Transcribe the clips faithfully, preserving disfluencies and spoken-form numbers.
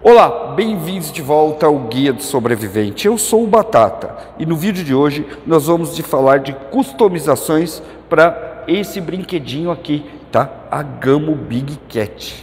Olá, bem-vindos de volta ao Guia do Sobrevivente. Eu sou o Batata e no vídeo de hoje nós vamos de falar de customizações para esse brinquedinho aqui, tá? A Gamo Big Cat.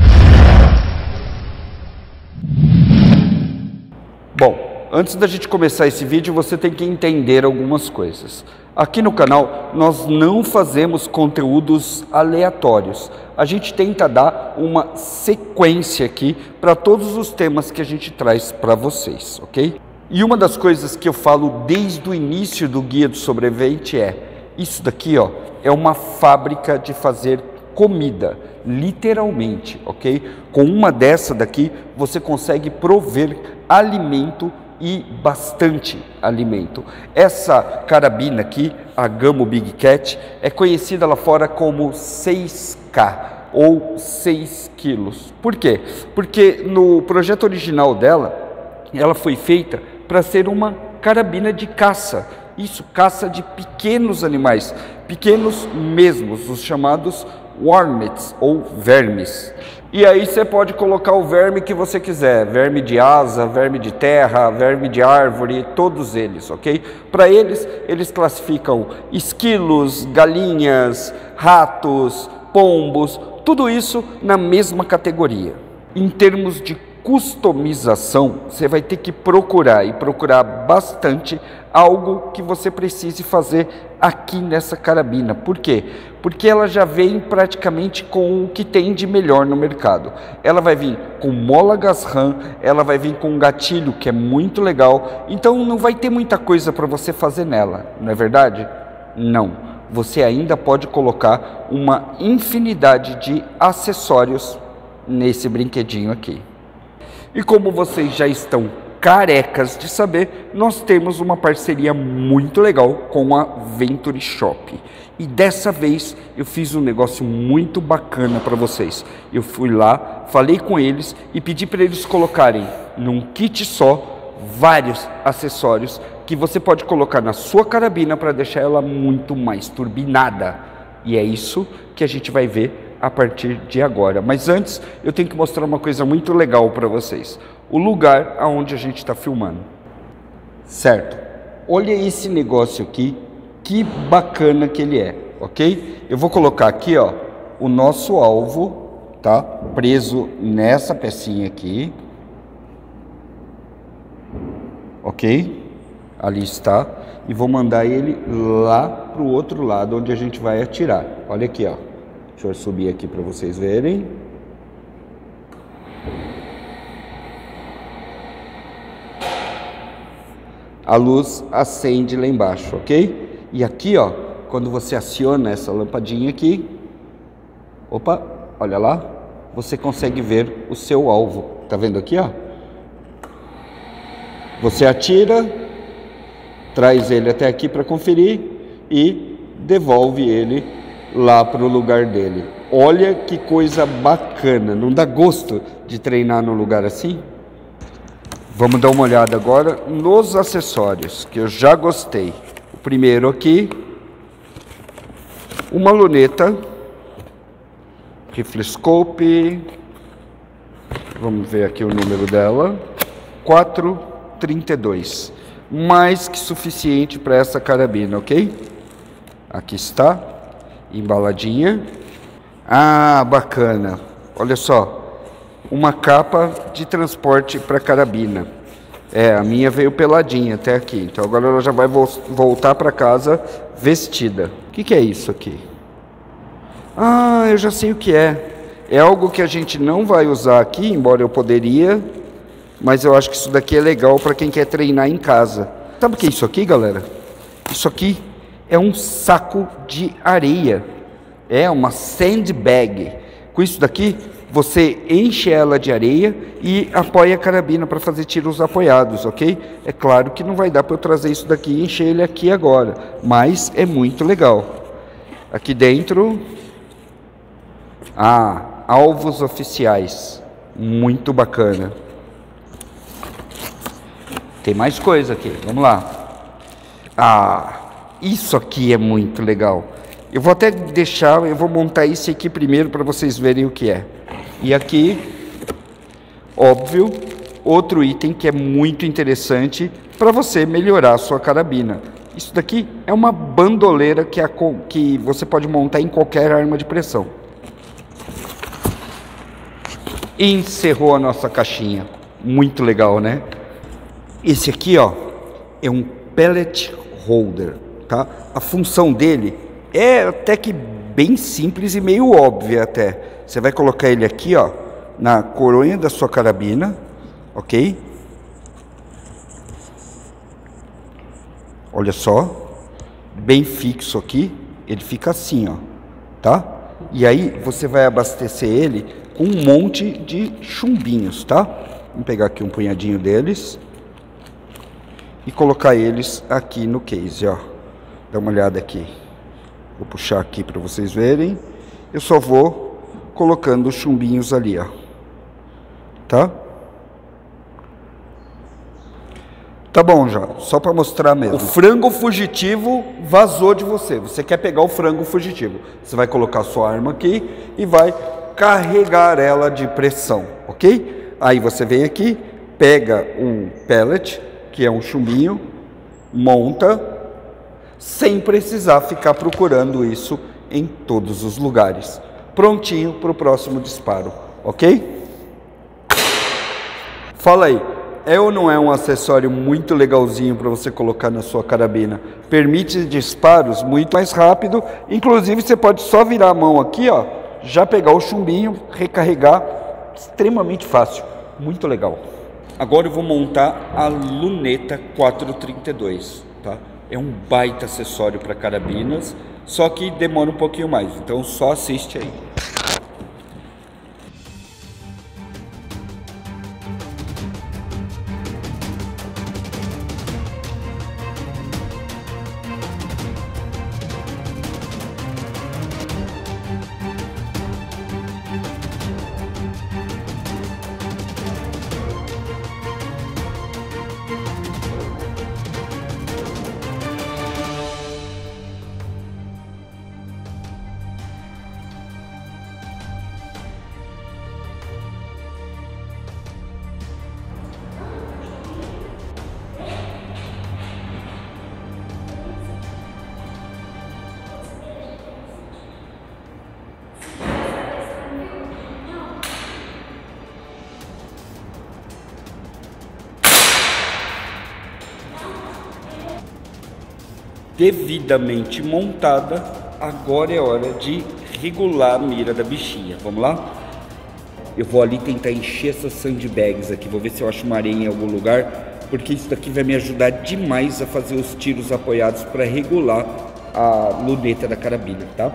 Bom, antes da gente começar esse vídeo, você tem que entender algumas coisas. Aqui no canal nós não fazemos conteúdos aleatórios. A gente tenta dar uma sequência aqui para todos os temas que a gente traz para vocês, ok? E uma das coisas que eu falo desde o início do Guia do Sobrevivente é: isso daqui, ó, é uma fábrica de fazer comida, literalmente, ok? Com uma dessa daqui você consegue prover alimento e bastante alimento. Essa carabina aqui, a Gamo Big Cat, é conhecida lá fora como seis K ou seis quilos. Por quê? Porque no projeto original dela, ela foi feita para ser uma carabina de caça. Isso, caça de pequenos animais, pequenos mesmos, os chamados wormets ou vermes. E aí você pode colocar o verme que você quiser, verme de asa, verme de terra, verme de árvore, todos eles, ok? Para eles, eles classificam esquilos, galinhas, ratos, pombos, tudo isso na mesma categoria. Em termos de customização, você vai ter que procurar e procurar bastante algo que você precise fazer aqui nessa carabina. Por quê? Porque ela já vem praticamente com o que tem de melhor no mercado. Ela vai vir com mola Gasram, ela vai vir com um gatilho que é muito legal, então não vai ter muita coisa para você fazer nela, não é verdade? Não. Você ainda pode colocar uma infinidade de acessórios nesse brinquedinho aqui. E como vocês já estão carecas de saber, nós temos uma parceria muito legal com a Venture Shop. E dessa vez eu fiz um negócio muito bacana para vocês. Eu fui lá, falei com eles e pedi para eles colocarem num kit só vários acessórios que você pode colocar na sua carabina para deixar ela muito mais turbinada. E é isso que a gente vai ver a partir de agora. Mas antes eu tenho que mostrar uma coisa muito legal para vocês. O lugar aonde a gente está filmando. Certo? Olha esse negócio aqui, que bacana que ele é, ok? Eu vou colocar aqui, ó, o nosso alvo, tá? Preso nessa pecinha aqui. Ok? Ali está. E vou mandar ele lá para o outro lado, onde a gente vai atirar. Olha aqui, ó. Deixa eu subir aqui para vocês verem. A luz acende lá embaixo, ok? E aqui, ó, quando você aciona essa lampadinha aqui, opa, olha lá, você consegue ver o seu alvo. Tá vendo aqui, ó? Você atira, traz ele até aqui para conferir e devolve ele lá para o lugar dele. Olha que coisa bacana, não dá gosto de treinar num lugar assim? Vamos dar uma olhada agora nos acessórios, que eu já gostei. O primeiro aqui, uma luneta, riflescope, vamos ver aqui o número dela, quatro trinta e dois, mais que suficiente para essa carabina, ok? Aqui está, embaladinha. Ah, bacana, olha só. Uma capa de transporte para carabina. É, a minha veio peladinha até aqui. Então agora ela já vai vo voltar para casa vestida. O que, que é isso aqui? Ah, eu já sei o que é. É algo que a gente não vai usar aqui, embora eu poderia. Mas eu acho que isso daqui é legal para quem quer treinar em casa. Sabe o que é isso aqui, galera? Isso aqui é um saco de areia. É uma sandbag. Com isso daqui, você enche ela de areia e apoia a carabina para fazer tiros apoiados, ok? É claro que não vai dar para eu trazer isso daqui e encher ele aqui agora, mas é muito legal. Aqui dentro, ah, alvos oficiais, muito bacana. Tem mais coisa aqui, vamos lá. Ah, isso aqui é muito legal. Eu vou até deixar, eu vou montar isso aqui primeiro para vocês verem o que é. E aqui, Óbvio, outro item que é muito interessante para você melhorar a sua carabina. Isso daqui é uma bandoleira que, a, que você pode montar em qualquer arma de pressão. E encerrou a nossa caixinha. Muito legal, né? Esse aqui, ó, é um pellet holder, tá? A função dele é até que bem simples e meio óbvia até. Você vai colocar ele aqui, ó, na coronha da sua carabina, ok? Olha só, bem fixo aqui, ele fica assim, ó, tá? E aí você vai abastecer ele com um monte de chumbinhos, tá? Vamos pegar aqui um punhadinho deles e colocar eles aqui no case, ó. Dá uma olhada aqui. Vou puxar aqui para vocês verem. Eu só vou colocando os chumbinhos ali, ó. Tá? Tá bom já, só para mostrar mesmo. O frango fugitivo vazou de você. Você quer pegar o frango fugitivo. Você vai colocar a sua arma aqui e vai carregar ela de pressão, ok? Aí você vem aqui, pega um pellet, que é um chumbinho, monta, sem precisar ficar procurando isso em todos os lugares. Prontinho para o próximo disparo, ok? Fala aí. É ou não é um acessório muito legalzinho para você colocar na sua carabina? Permite disparos muito mais rápido. Inclusive você pode só virar a mão aqui, ó, já pegar o chumbinho, recarregar, extremamente fácil, muito legal. Agora eu vou montar a luneta quatro trinta e dois, tá? É um baita acessório para carabinas, só que demora um pouquinho mais, então só assiste aí. Devidamente montada, agora é hora de regular a mira da bichinha. Vamos lá? Eu vou ali tentar encher essas sandbags aqui, vou ver se eu acho uma areia em algum lugar, porque isso daqui vai me ajudar demais a fazer os tiros apoiados para regular a luneta da carabina, tá?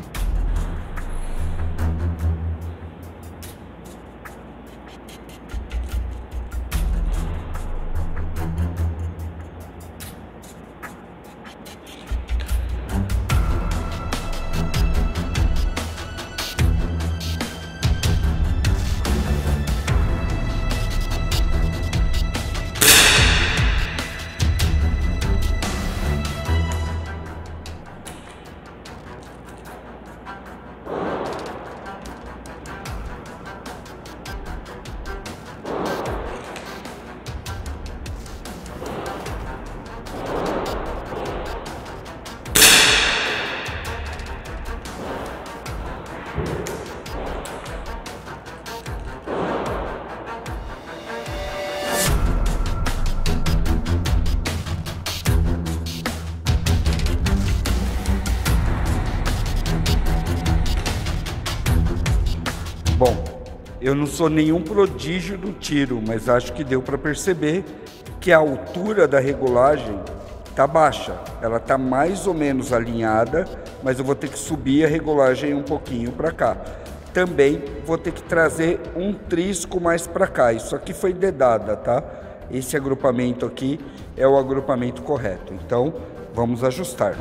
Bom, eu não sou nenhum prodígio do tiro, mas acho que deu para perceber que a altura da regulagem está baixa. Ela está mais ou menos alinhada, mas eu vou ter que subir a regulagem um pouquinho para cá. Também vou ter que trazer um trisco mais para cá. Isso aqui foi dedada, tá? Esse agrupamento aqui é o agrupamento correto. Então, vamos ajustar.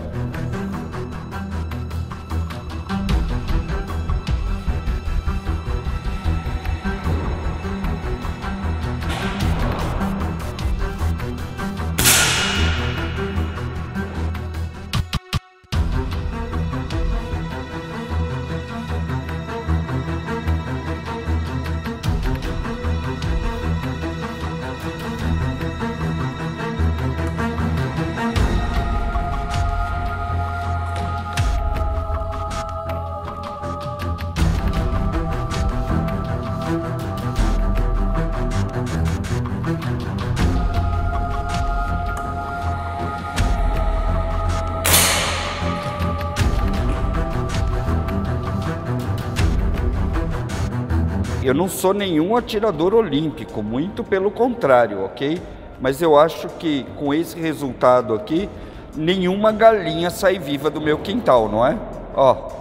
Eu não sou nenhum atirador olímpico, muito pelo contrário, ok? Mas eu acho que com esse resultado aqui, nenhuma galinha sai viva do meu quintal, não é? Ó.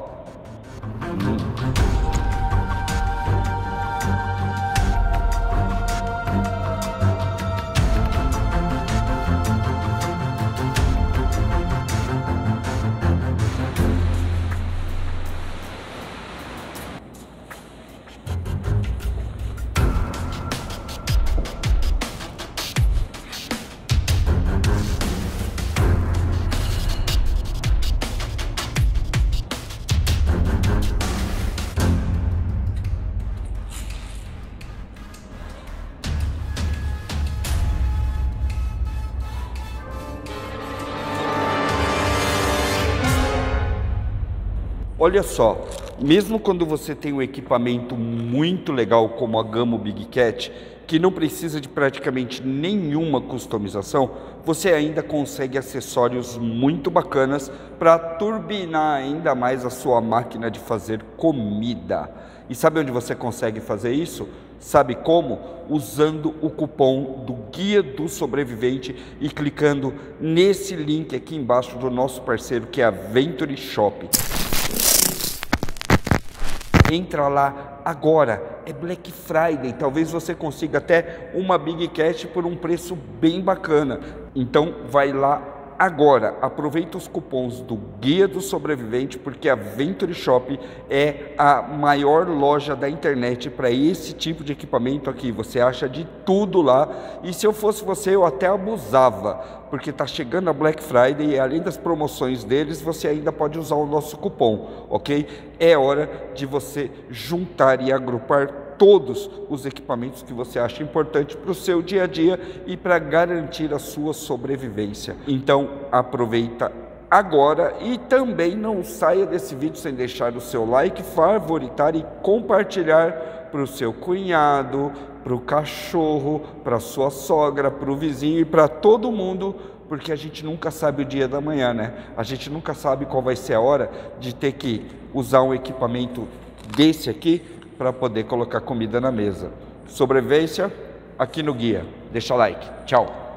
Olha só, mesmo quando você tem um equipamento muito legal como a Gamo Big Cat, que não precisa de praticamente nenhuma customização, você ainda consegue acessórios muito bacanas para turbinar ainda mais a sua máquina de fazer comida. E sabe onde você consegue fazer isso? Sabe como? Usando o cupom do Guia do Sobrevivente e clicando nesse link aqui embaixo do nosso parceiro, que é a Venture Shop. Entra lá agora, é Black Friday, talvez você consiga até uma Big Cat por um preço bem bacana. Então vai lá agora, aproveita os cupons do Guia do Sobrevivente, porque a Venture Shop é a maior loja da internet para esse tipo de equipamento aqui. Você acha de tudo lá, e se eu fosse você eu até abusava, porque está chegando a Black Friday e além das promoções deles, você ainda pode usar o nosso cupom, ok? É hora de você juntar e agrupar todos os equipamentos que você acha importante para o seu dia a dia e para garantir a sua sobrevivência. Então aproveita agora e também não saia desse vídeo sem deixar o seu like, favoritar e compartilhar para o seu cunhado, para o cachorro, para a sua sogra, para o vizinho e para todo mundo, porque a gente nunca sabe o dia da manhã, né? A gente nunca sabe qual vai ser a hora de ter que usar um equipamento desse aqui para poder colocar comida na mesa. Sobrevivência aqui no Guia. Deixa o like. Tchau.